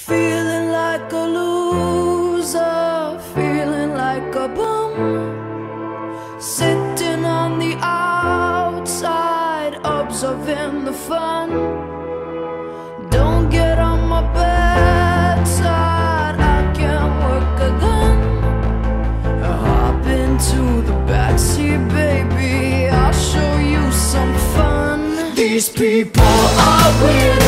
Feeling like a loser, feeling like a bum, sitting on the outside, observing the fun. Don't get on my bad side, I can't work a gun. Hop into the backseat, baby, I'll show you some fun. These people are weird.